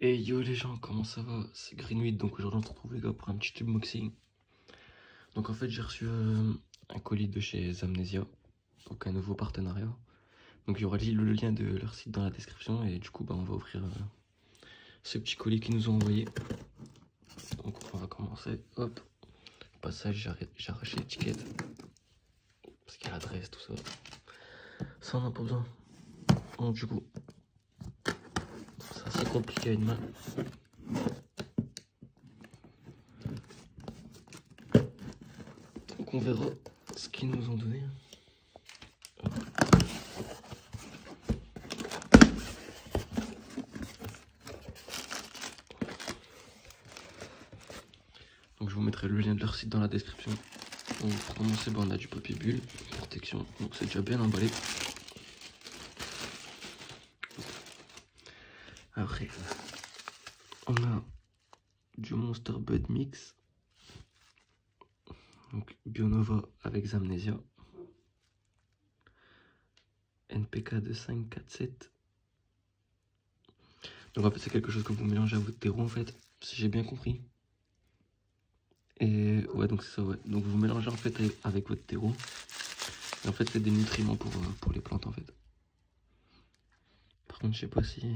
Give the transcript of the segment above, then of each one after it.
Et yo les gens, comment ça va? C'est Greenweed, donc aujourd'hui on se retrouve les gars pour un petit unboxing. Donc en fait j'ai reçu un colis de chez Zamnesia, donc un nouveau partenariat. Donc il y aura le lien de leur site dans la description et du coup bah, on va ouvrir ce petit colis qu'ils nous ont envoyé. Donc on va commencer, hop, passage j'ai arraché l'étiquette, parce qu'il y a l'adresse, tout ça. Ça on n'a pas besoin. Donc du coup, c'est assez compliqué à une main. Donc on verra ce qu'ils nous ont donné. Donc je vous mettrai le lien de leur site dans la description. Donc pour commencer, on a du papier bulle, protection, donc c'est déjà bien emballé. Après, on a du Monster Bud Mix, donc Bionova avec Zamnesia, NPK de 547. Donc en fait c'est quelque chose que vous mélangez à votre terreau en fait, si j'ai bien compris. Et ouais, donc c'est ça, ouais. Donc vous mélangez en fait avec votre terreau. Et en fait c'est des nutriments pour les plantes en fait. Par contre je sais pas si...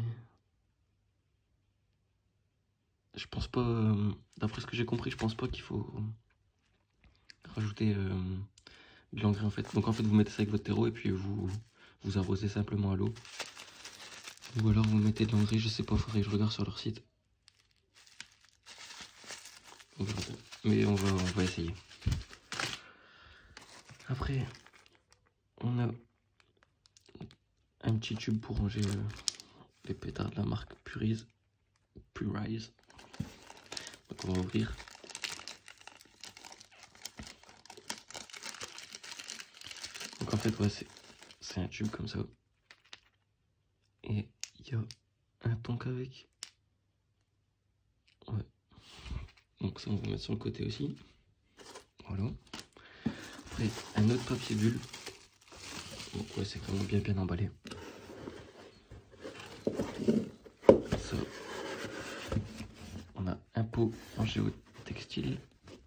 Je pense pas, d'après ce que j'ai compris, je pense pas qu'il faut rajouter de l'engrais en fait. Donc en fait vous mettez ça avec votre terreau et puis vous arrosez simplement à l'eau. Ou alors vous mettez de l'engrais, je sais pas, faudrait que je regarde sur leur site. Mais on va essayer. Après, on a un petit tube pour ranger les pétards de la marque Purize. Donc on va ouvrir. Donc en fait ouais c'est un tube comme ça. Et il y a un tonk avec. Ouais. Donc ça on va mettre sur le côté aussi. Voilà. Après un autre papier bulle. Donc ouais c'est vraiment bien emballé. Ça. On a un pot en géotextile.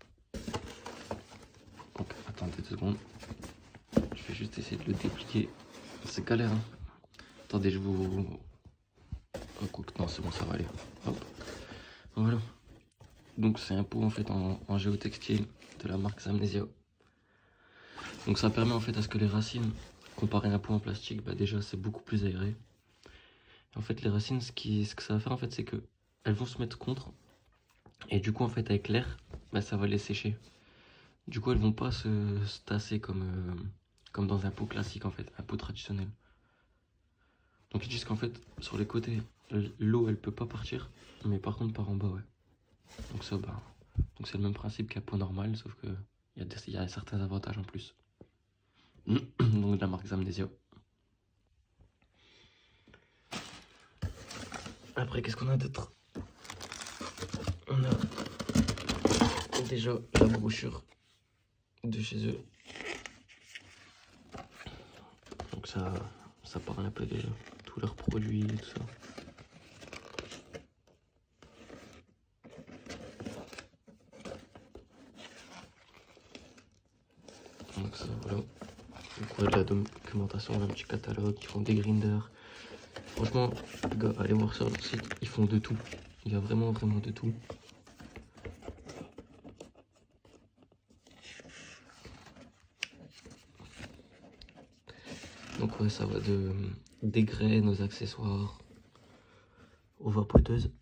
Donc attendez 2 secondes. Je vais juste essayer de le déplier. C'est galère hein. Attendez je vous... Oh, non c'est bon ça va aller. Hop. Voilà. Donc c'est un pot en fait en géotextile de la marque Zamnesia. Donc ça permet en fait à ce que les racines, comparé à un pot en plastique, bah déjà c'est beaucoup plus aéré. Et en fait les racines, ce que ça va faire en fait c'est que elles vont se mettre contre. Et du coup en fait avec l'air, bah, ça va les sécher. Du coup elles vont pas se tasser comme dans un pot classique en fait, un pot traditionnel. Donc ils disent qu'en fait sur les côtés, l'eau elle peut pas partir, mais par contre par en bas ouais. Donc ça bah, donc c'est le même principe qu'un pot normal, sauf que il y a certains avantages en plus. Donc de la marque Zamnesia. Après qu'est-ce qu'on a d'autre? On a déjà la brochure de chez eux. Donc ça parle un peu de tous leurs produits et tout ça. Donc ça voilà. Donc ouais, de la documentation, un petit catalogue, ils font des grinders. Franchement, les gars, allez voir sur leur site, ils font de tout. Il y a vraiment de tout. Donc ouais, ça va des graines aux accessoires, aux vapoteuses.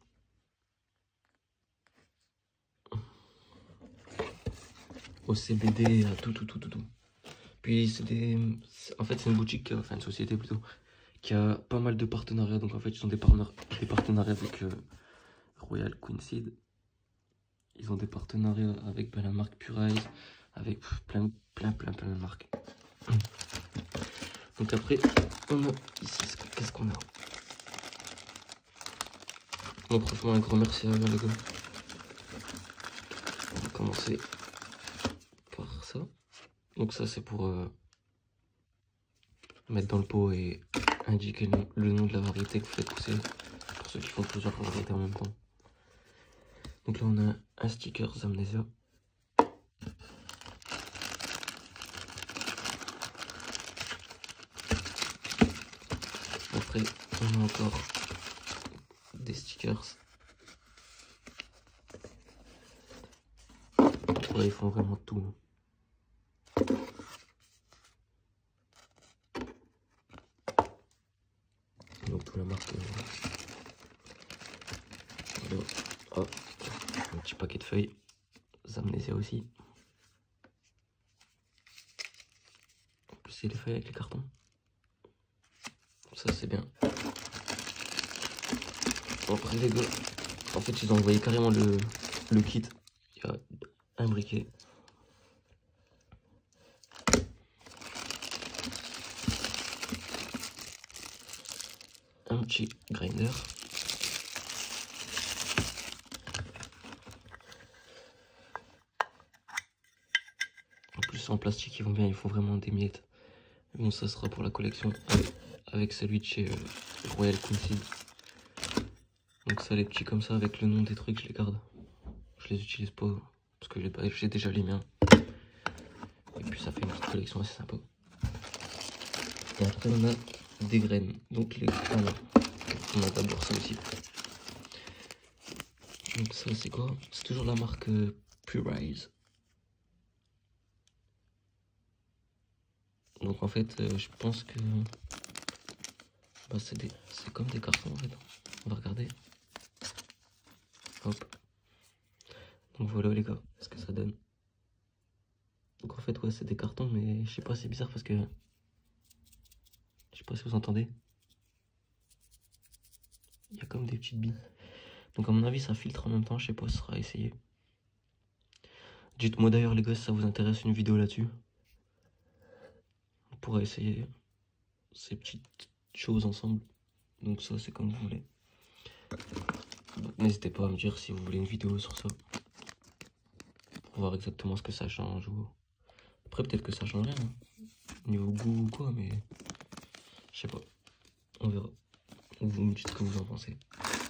Au CBD, à tout. Puis en fait c'est une boutique, enfin une société plutôt, qui a pas mal de partenariats. Donc en fait ils ont des partenariats avec Royal Queenseed. Ils ont des partenariats avec la marque Purize, avec plein de marques. Donc après on a ici, qu'est-ce qu'on a? Bon franchement un grand merci à eux les gars. On va commencer par ça. Donc ça c'est pour mettre dans le pot et indiquer le nom de la variété que vous faites pousser pour ceux qui font plusieurs variétés en même temps. Donc là on a un sticker Zamnesia. Après on a encore des stickers. Là ils font vraiment tout. Donc tout la marque. Voilà. Hop. Un petit paquet de feuilles. Zamnesia aussi. En plus c'est les feuilles avec les cartons. Ça c'est bien. Après les gars, en fait ils ont envoyé carrément le kit. Il y a un briquet. Un petit grinder. En plus en plastique ils vont bien, ils font vraiment des miettes. Bon ça sera pour la collection avec celui de chez Royal Council. Donc ça les petits comme ça avec le nom des trucs je les garde. Je les utilise pas parce que j'ai déjà les miens. Et puis ça fait une petite collection assez sympa. Et après on a des graines. Donc les graines. On a d'abord ça aussi. Donc ça c'est quoi? C'est toujours la marque Purize. Donc en fait je pense que bah, c'est comme des cartons en fait. On va regarder. Hop. Donc voilà les gars, ce que ça donne. Donc en fait ouais c'est des cartons mais je sais pas, c'est bizarre parce que je sais pas si vous entendez. Il y a comme des petites billes. Donc à mon avis ça filtre en même temps, je sais pas, ce sera à essayer. Dites-moi d'ailleurs les gars si ça vous intéresse une vidéo là-dessus. On pourra essayer ces petites choses ensemble. Donc ça c'est comme vous voulez. N'hésitez pas à me dire si vous voulez une vidéo sur ça. Pour voir exactement ce que ça change. Ou... Après peut-être que ça change rien. Hein. Niveau goût ou quoi, mais je sais pas. On verra. Vous me dites ce que vous en pensez.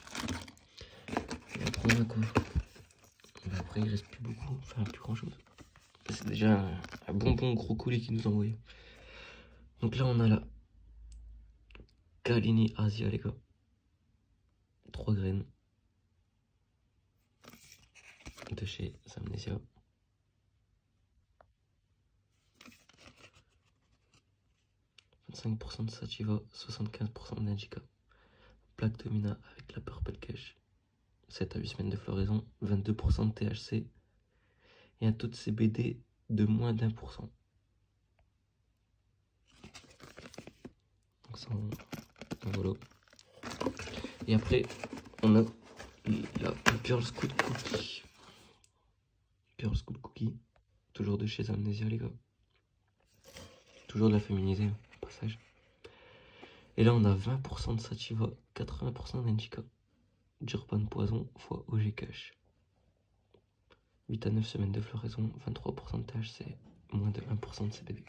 Et après on a quoi? Mais après il reste plus beaucoup, enfin plus grand chose. C'est déjà un bon gros colis qu'ils nous ont envoyé. Donc là on a la Kalini Asia les gars. 3 graines. De chez Zamnesia. « 25% de Sativa, 75% de Najika. Plaque Domina avec la Purple Cash. 7 à 8 semaines de floraison, 22% de THC et un taux de CBD de moins d'1%. Donc ça, voilà. Et après, on a la Girl Scout Cookie. Girl Scout Cookie, toujours de chez Zamnesia les gars. Toujours de la féminisée, au passage. Et là, on a 20% de Sativa, 80% d'Indica. Durban Poison fois OG Cash. 8 à 9 semaines de floraison, 23% de THC, moins de 1% de CBD.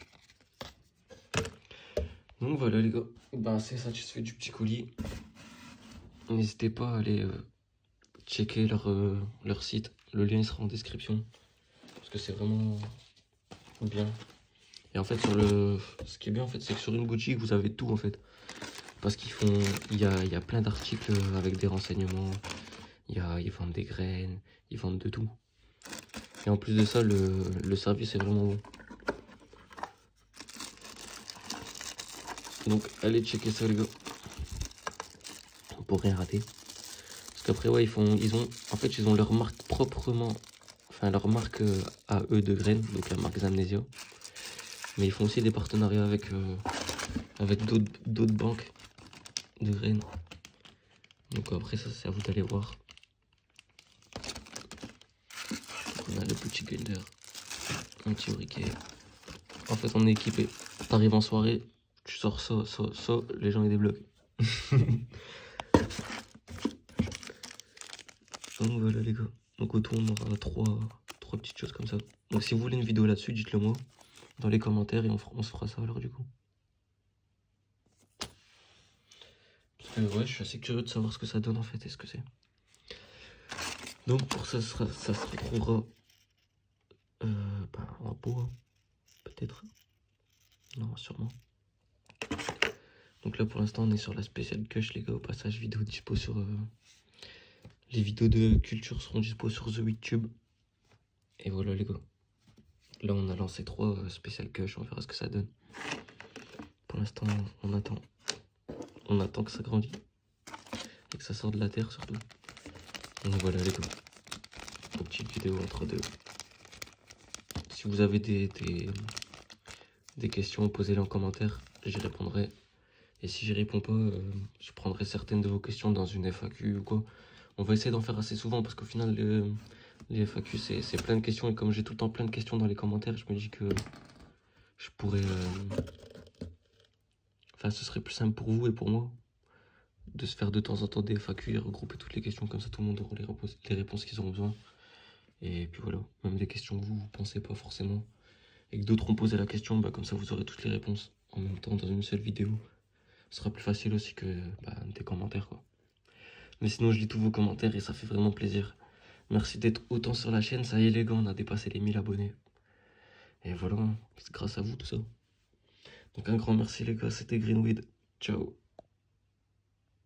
Donc voilà les gars, ben, assez satisfait du petit colis. N'hésitez pas à aller checker leur site. Le lien il sera en description. Parce que c'est vraiment bien. Et en fait ce qui est bien en fait c'est que sur une boutique vous avez tout en fait. Parce il y a plein d'articles avec des renseignements. Ils vendent des graines, ils vendent de tout. Et en plus de ça, le service est vraiment bon. Donc allez checker ça les gars. Pour rien rater. Parce qu'après ouais ils ont leur marque proprement. Enfin leur marque à eux de graines. Donc la marque Zamnesia. Mais ils font aussi des partenariats avec d'autres banques de graines. Donc après ça c'est à vous d'aller voir. On a le petit grinder, un petit briquet. En fait on est équipé. T'arrives en soirée, tu sors ça, les gens ils débloquent. Donc voilà les gars. Donc autour on aura trois petites choses comme ça. Donc si vous voulez une vidéo là-dessus, dites-le moi dans les commentaires et on se fera ça alors du coup. Ouais, je suis assez curieux de savoir ce que ça donne en fait et ce que c'est. Donc pour ça, ça se retrouvera en pot, hein, peut-être. Non, sûrement. Donc là pour l'instant on est sur la spéciale Kush les gars. Au passage, vidéo dispo sur... les vidéos de culture seront dispo sur The YouTube. Et voilà les gars. Là on a lancé 3 spéciales Kush, on verra ce que ça donne. Pour l'instant on attend. On attend que ça grandisse. Et que ça sorte de la terre surtout. Donc voilà les gars. Une petite vidéo entre deux. Si vous avez des questions, posez-les en commentaire, j'y répondrai. Et si j'y réponds pas, je prendrai certaines de vos questions dans une FAQ ou quoi. On va essayer d'en faire assez souvent parce qu'au final, les FAQ, c'est plein de questions. Et comme j'ai tout le temps plein de questions dans les commentaires, je me dis que je pourrais... Enfin, ce serait plus simple pour vous et pour moi de se faire de temps en temps des FAQ et regrouper toutes les questions. Comme ça, tout le monde aura les réponses qu'ils auront besoin. Et puis voilà, même des questions que vous pensez pas forcément. Et que d'autres ont posé la question, bah, comme ça vous aurez toutes les réponses en même temps dans une seule vidéo. Ce sera plus facile aussi que des commentaires quoi. Mais sinon je lis tous vos commentaires et ça fait vraiment plaisir. Merci d'être autant sur la chaîne, ça y est les gars, on a dépassé les 1000 abonnés. Et voilà, c'est grâce à vous tout ça. Donc un grand merci les gars, c'était Greenweed. Ciao.